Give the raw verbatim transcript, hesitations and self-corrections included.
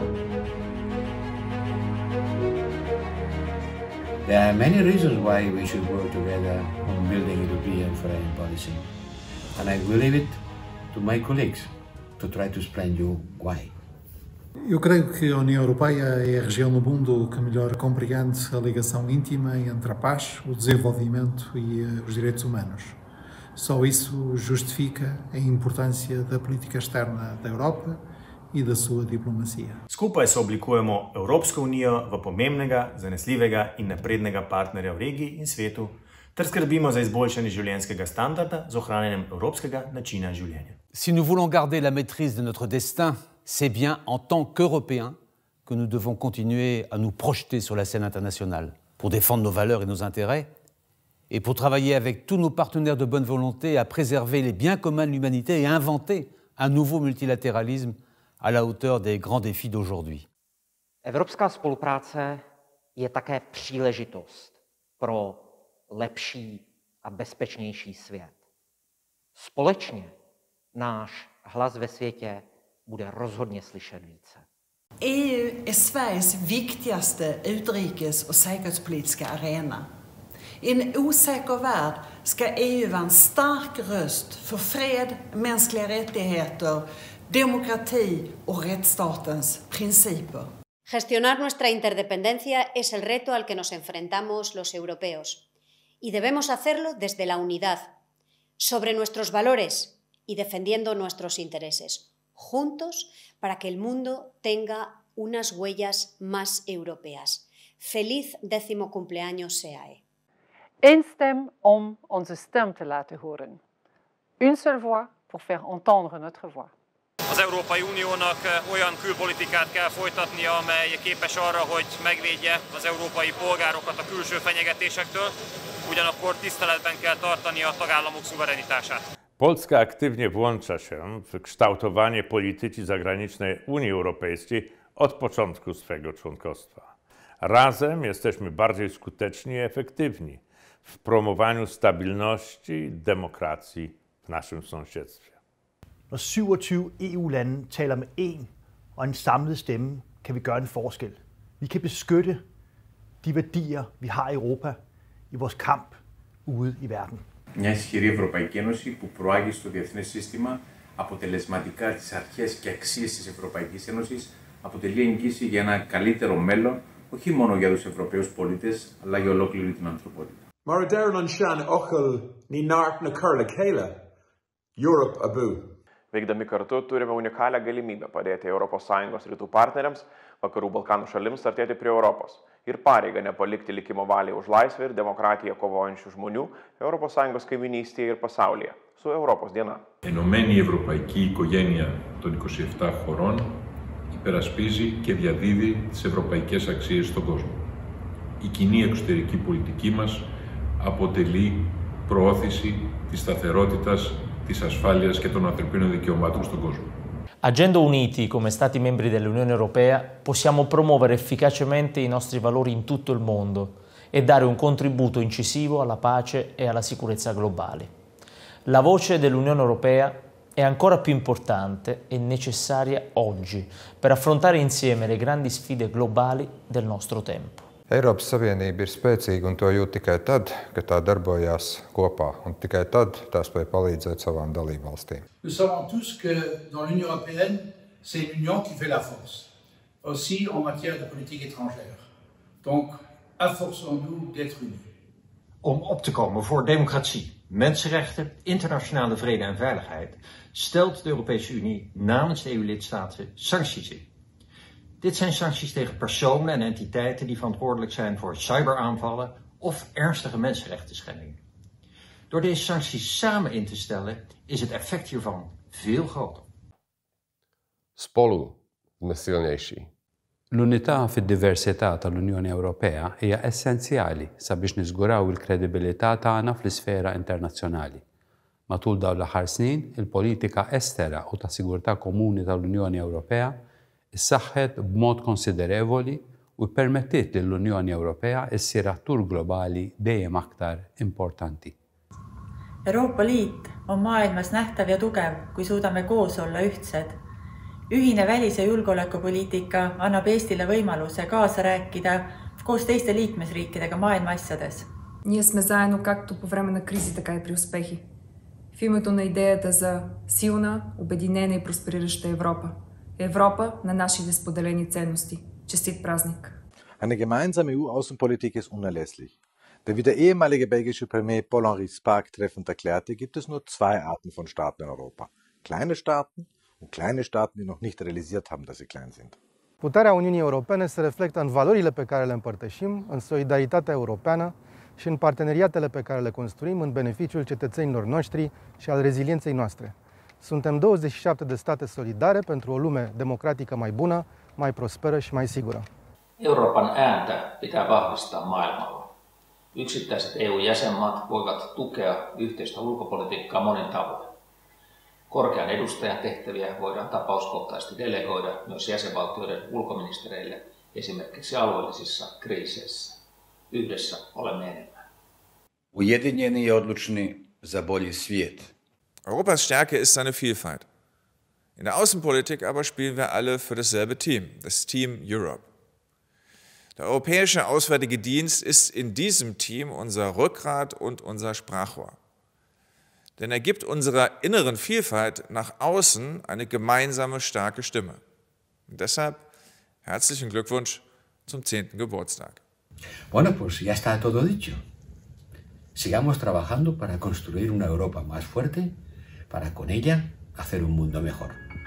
There are many reasons why we should work together on building European foreign policy. And I will leave it to my colleagues to try to explain you why. Eu creio que a União Europeia é a região no mundo que melhor compreende a ligação íntima entre a paz, o desenvolvimento e os direitos humanos. Só isso justifica a importância da política externa da Europa in da sua diplomacija. Skupaj se oblikujemo Evropsko unijo v pomembnega, zanesljivega in naprednega partnerja v regiji in svetu, ter skrbimo za izboljšanje življenjskega standarda z ohranjanjem evropskega načina življenja. Si nous voulons garder la maîtrise de notre destin, c'est bien en tant qu'Européens que nous devons continuer à nous projeter sur la scène internationale pour défendre nos valeurs et nos intérêts et pour travailler avec tous nos partenaires de bonne volonté à préserver les biens communs de l'humanité et à inventer un nouveau multilatéralisme à la hauteur des grands défis d'aujourd'hui. Evropská spolupráce je také příležitost pro lepší a bezpečnější svět. Společně náš hlas ve světě bude rozhodně slyšet více. E U är Sveriges viktigaste utrikes- och säkerhetspolitiska arena. I en osäker värld ska E U vara en stark röst för fred, mänskliga rättigheter, demokrati och rättsstatens principer. Gestionar nuestra interdependencia es el reto al que nos enfrentamos los europeos y debemos hacerlo desde la unidad, sobre nuestros valores y defendiendo nuestros intereses, juntos para que el mundo tenga unas huellas más europeas. Feliz décimo cumpleaños C A E. Eén stem om onze stem te laten horen. Une seule voix pour faire entendre notre voix. Az Európai Uniónak olyan külpolitikát kell folytatnia, amely képes arra, hogy megvédje az európai polgárokat a külső fenyegetésektől, ugyanakkor tiszteletben kell tartani a tagállamok szuverenitását. Polska aktywnie włącza się w kształtowanie polityki zagranicznej Unii Europejskiej od początku swego członkostwa. Razem jesteśmy bardziej skuteczni i efektywni w promowaniu stabilności i demokracji w naszym sąsiedztwie. Når syvogtyve E U-lande taler med én og en samlet stemme, kan vi gøre en forskel. Vi kan beskytte de værdier, vi har i Europa, i vores kamp ude i verden. Μια ισχυρή Ευρωπαϊκή Ένωση που προάγει στο διεθνές σύστημα αποτελεσματικά τις αρχές και αξίες της Ευρωπαϊκής Ένωσης αποτελεί εγγύηση για ένα καλύτερο μέλλον, όχι μόνο για τους Ευρωπαίους πολίτες, αλλά για ολόκληρη την ανθρωπότητα. Maraderon an Shan Ochel ni Nart na Curla Kayla, Europe Abu. Veikdami kartu turime unikalią galimybę padėti Europos Sąjungos rytų partneriams, vakarų Balkanų šalims artėti prie Europos ir pareigą nepalikti likimo valiai už laisvę ir demokratiją kovojančių žmonių Europos Sąjungos kaiminystėje ir pasaulyje su Europos diena. Ενωμένη η ευρωπαϊκή οικογένεια των είκοσι επτά χωρών υπερασπίζει και διαδίδει τις ευρωπαϊκές αξίες στον κόσμο. Η κοινή εξωτερική πολιτική μας αποτελεί προώθηση της σταθερότητας, της ασφάλειας και των ανθρωπίνων δικαιωμάτων στον κόσμο. Agendo uniti come Stati membri dell'Unione Europea possiamo promuovere efficacemente i nostri valori in tutto il mondo e dare un contributo incisivo alla pace e alla sicurezza globali. La voce dell'Unione Europea è ancora più importante e necessaria oggi per affrontare insieme le grandi sfide globali del nostro tempo. Eiropas Savienība ir spēcīga un to jūt tikai tad, kad tā darbojās kopā, un tikai tad tā spēj palīdzēt savām dalībvalstīm. Nous savons tous que dans l'Union européenne, c'est l'Union qui fait la force, aussi en matière de politique étrangère. Donc, efforçons-nous d'être unis. Om op te komen voor democratie, mensenrechten, internationale vrede en veiligheid stelt de Europese Unie namens de E U-lidstaten sancties in. Dit zijn sancties tegen personen en entiteiten die verantwoordelijk zijn voor cyberaanvallen of ernstige mensenrechtenschendingen. Door deze sancties samen in te stellen is het effect hiervan veel groter. Spolu sme silnejší. L-unità fid-diversità tal-Unjoni Ewropea hija essenzjali sabiex niżguraw il-kredibilità tagħna fl-isfera internazzjonali. Matul dawn l-aħħar snin, il-politika estera u ta' sigurtà komuni tal-Unjoni Ewropea issaħħet b'mod konsiderevoli u permettiet li l-Unjoni Ewropea issir attur globali dejjem aktar importanti. Euroopa Liit on maailmas nähtav ja tugev, kui suudame koos olla ühtsed. Ühine välis- ja julgeolekupoliitika annab Eestile võimaluse kaasa rääkida koos teiste liikmesriikidega maailma asjades. Ние сме заедно както по време на кризи, така и при успехи. В името на идеята за силна, обединена и просперираща Европа. Европа на нашите споделени ценности. Честит празник! Eine gemeinsame E U-Außenpolitik ist unerlässlich. Denn wie der ehemalige belgische Premier Paul-Henri Spaak treffend erklärte, gibt es nur zwei Arten von Staaten in Europa. Kleine Staaten und kleine Staaten, die noch nicht realisiert haben, dass sie klein sind. Puterea Uniunii Europene se reflectă în valorile pe care le împărtășim, în solidaritatea europeană și în parteneriatele pe care le construim în beneficiul cetățenilor noștri și al rezilienței noastre. Suntem douăzeci și șapte de state solidare pentru o lume democratică mai bună, mai prosperă și mai sigură. Euroopan ääntä pitää vahvistaa maailmalla. Yksittäiset E U-jäsenmaat voivat tukea yhteistä ulkopolitiikkaa monin tavoin. Korkean edustajan tehtäviä voidaan tapauskohtaisesti delegoida myös jäsenvaltioiden ulkoministereille esimerkiksi alueellisissa kriiseissä. Yhdessä olemme enemmän. Ujedinjeni i odlučni za bolji svijet. Europas Stärke ist seine Vielfalt. In der Außenpolitik aber spielen wir alle für dasselbe Team, das Team Europe. Der Europäische Auswärtige Dienst ist in diesem Team unser Rückgrat und unser Sprachrohr. Denn er gibt unserer inneren Vielfalt nach außen eine gemeinsame, starke Stimme. Und deshalb herzlichen Glückwunsch zum zehnten Geburtstag. Bueno, pues ya está todo dicho. Sigamos trabajando para construir una Europa más fuerte, para con ella hacer un mundo mejor.